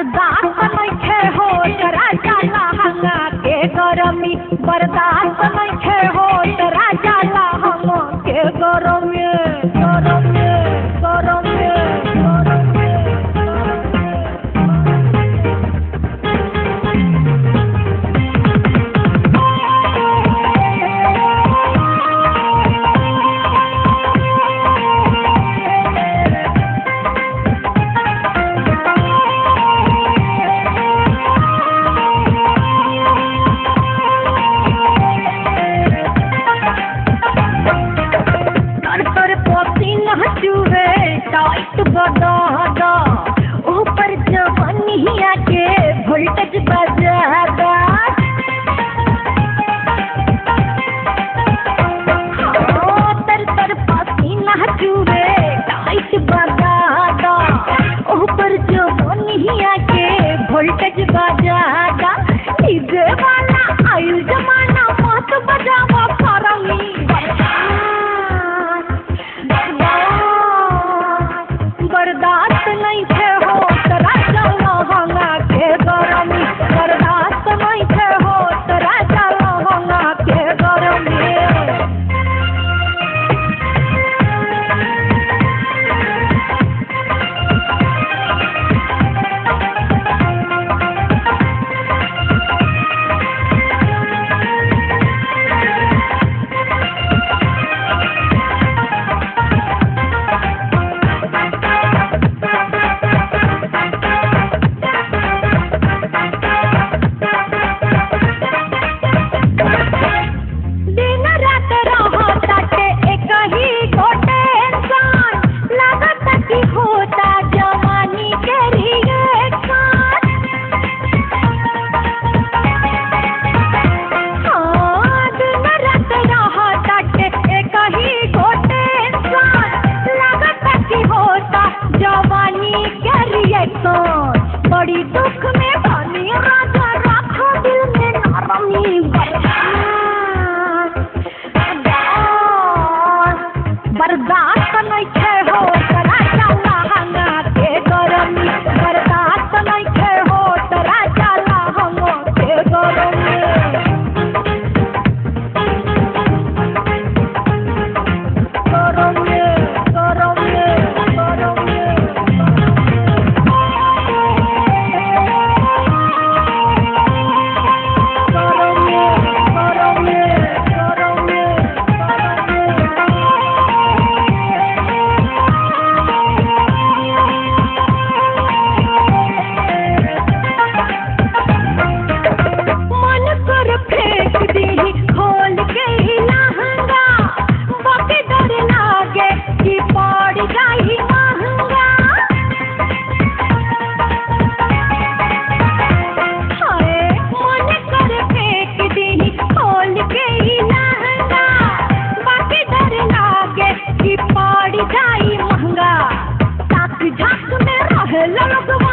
बर्दाश्त नइखे हो राजा लहंगा के गरमी बर्दाश्त नइखे हो राजा लहंगा के गरमी गरमी गरमी टाइट बदादा ऊपर जवानिया के वोल्टेज बजादा तर तर पसीना चूहे टाइट बदादा ऊपर जवानिया के वोल्टेज बजादा इधे वाला आयु जमाना मत बजावा फरमी बर्दाश्त नहीं थे हो राजा लहंगा के गरमी बर्दाश्त नहीं थे हो राजा लहंगा के गरमी बड़ी दुख में बनी राजा रखो दिल में नरमी बर्दाश्त नहीं थे हो राजा लहंगा के गरमी बर्दाश्त नहीं थे हो राजा लहंगा के गरमी गरमी गरमी गरमी महंगा ताक झाक में रहे लोग